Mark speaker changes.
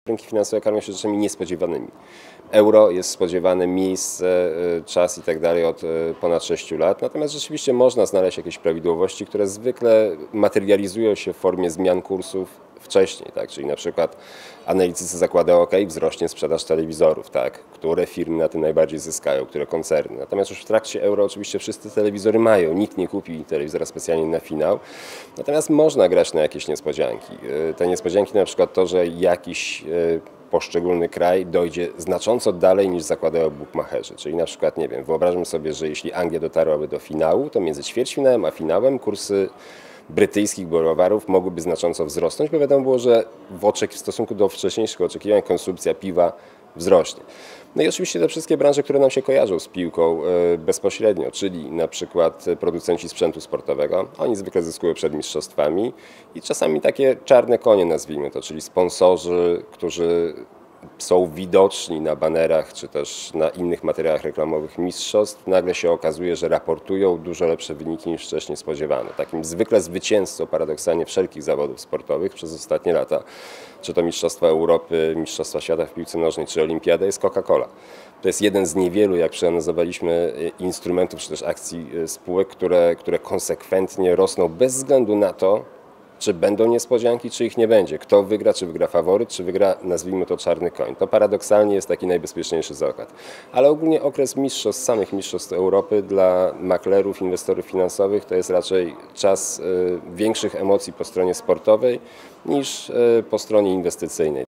Speaker 1: Rynki finansowe karmią się rzeczami niespodziewanymi. Euro jest spodziewane, miejsce, czas i tak dalej od ponad 6 lat. Natomiast rzeczywiście można znaleźć jakieś prawidłowości, które zwykle materializują się w formie zmian kursów wcześniej, tak? Czyli na przykład analitycy zakładają, ok, wzrośnie sprzedaż telewizorów, tak? Które firmy na tym najbardziej zyskają, które koncerny. Natomiast już w trakcie euro oczywiście wszyscy telewizory mają, nikt nie kupi telewizora specjalnie na finał. Natomiast można grać na jakieś niespodzianki. Te niespodzianki na przykład to, że jakiś poszczególny kraj dojdzie znacząco dalej niż zakładają bukmacherzy. Czyli na przykład, nie wiem, wyobrażam sobie, że jeśli Anglia dotarłaby do finału, to między ćwierćfinałem a finałem kursy brytyjskich browarów mogłyby znacząco wzrosnąć, bo wiadomo było, że w stosunku do wcześniejszych oczekiwań konsumpcja piwa wzrośnie. No i oczywiście te wszystkie branże, które nam się kojarzą z piłką bezpośrednio, czyli na przykład producenci sprzętu sportowego, oni zwykle zyskują przed mistrzostwami i czasami takie czarne konie, nazwijmy to, czyli sponsorzy, którzy są widoczni na banerach czy też na innych materiałach reklamowych mistrzostw, nagle się okazuje, że raportują dużo lepsze wyniki niż wcześniej spodziewano. Takim zwykle zwycięzcą paradoksalnie wszelkich zawodów sportowych przez ostatnie lata, czy to Mistrzostwa Europy, Mistrzostwa Świata w piłce nożnej, czy Olimpiada, jest Coca-Cola. To jest jeden z niewielu, jak przeanalizowaliśmy, instrumentów czy też akcji spółek, które konsekwentnie rosną bez względu na to, czy będą niespodzianki, czy ich nie będzie. Kto wygra, czy wygra faworyt, czy wygra, nazwijmy to, czarny koń. To paradoksalnie jest taki najbezpieczniejszy zakład. Ale ogólnie okres mistrzostw, samych mistrzostw Europy dla maklerów, inwestorów finansowych to jest raczej czas większych emocji po stronie sportowej niż po stronie inwestycyjnej.